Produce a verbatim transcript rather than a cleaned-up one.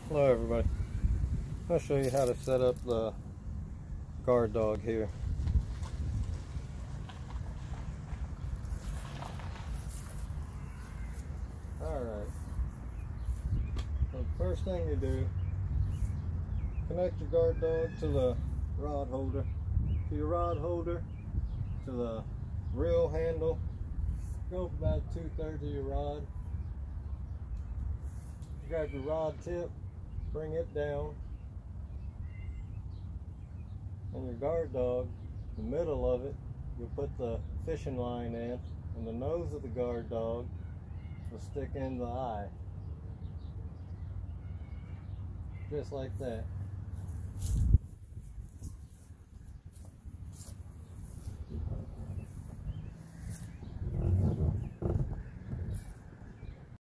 Hello everybody. I'll show you how to set up the guard dog here. Alright. So the first thing you do, connect your guard dog to the rod holder. To your rod holder, to the reel handle. Go about two thirds of your rod. Grab your rod tip, bring it down, and your guard dog, the middle of it, you'll put the fishing line in, and the nose of the guard dog will stick in the eye, just like that.